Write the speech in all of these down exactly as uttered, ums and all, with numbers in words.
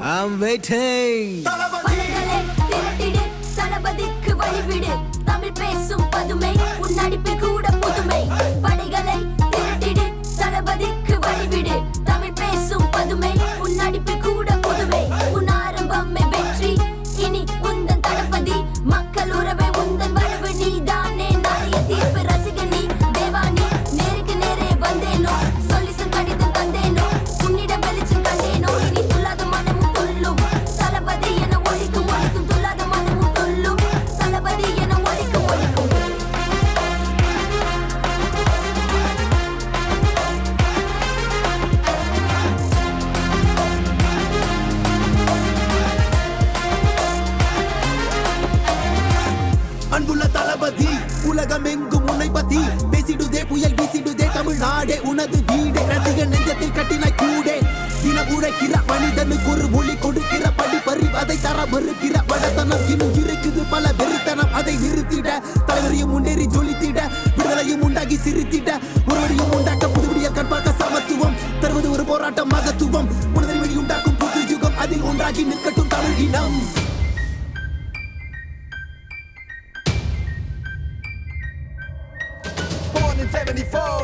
I'm waiting. பலகலை திரட்டிடு தளபதிக்கு வழிவிடு தமிழ் பேசும் பதுமை உன் நடிப்பில் கூட புதுமை படைகளை திரட்டிடு தளபதிக்கு வழிவிடு தமிழ் பேசும் பதுமை உன் நடிப்பில் கூட புதுமை உன் ஆரம்பமே வெற்றி இனி உந்தன் தளபதி மக்கள் உறவை உந்தன் வரவு நீதானே நாளைய தீர்ப்பு ரசிகனி தேவானி நேருக்கு நேரே வந்தேனோ சொல்லி கடிதம் தந்தேனோ உன்னிடம் வெளிச்சம் கண்டேனோ இனி துல்லாத மனமும் துள்ளும் தளபதி என ஒழிக்கும் ஒழிக்கும் துல்லாத மனமும் துள்ளும் தளபதி என ஒழிக்கும் ஒழிக்கும் அன்புள்ள தளபதி உலகம் எங்கும் உன்னை பத்தி பேசிடுதே புயல் வீசிடுதே தமிழ்நாடே உனது வீடே ரசிகன் நெஞ்சத்தில் கட்டினாய் கூடே தினம் உழைக்கிற மனிதனுக்கு ஒரு மொழி கொடுக்கிற படிப்பறி அதை தர மறுக்கிற வடத்தனம் இன்னும் இருக்குது பல வெறித்தனம் அதை நிறுத்திட தலைவரையும் முன்னேறி ஜொலித்திட விடுதலையும் உண்டாகி சிரித்திட ஒருவரையும் உண்டாக்க புதுவிடியல் கண்பார்க்க சமத்துவம் தருவது ஒரு போராட்டம் மகத்துவம் உணர்வை வெளி உண்டாக்கும் புது யுகம் அதில் ஒன்றாகி நிற்கட்டும் தமிழ் இனம். In seventy-four,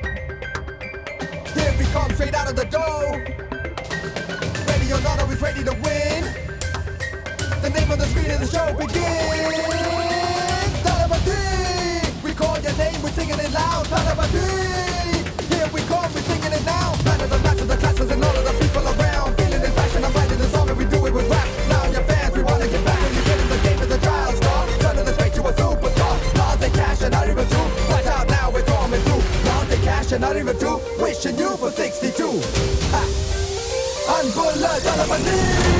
here we come straight out of the door. Ready or not, always ready to win. The name of the screen of the show begins. Thalapathi, we call your name, we're singing it loud. Thalapathi, here we come, we're singing it now. Man of the match of the classes and all of the people around. Feeling this passion, I'm writing the song and we do it with rap. Now your fans, we wanna get back when you get in the game as a trial star. Son of the straight, you a superstar. Laws and cash and not even two. Watch out now, we're coming through. Laws and cash and not even two. Wishing you for sixty-two. Ha! Unbulla Thalapathi.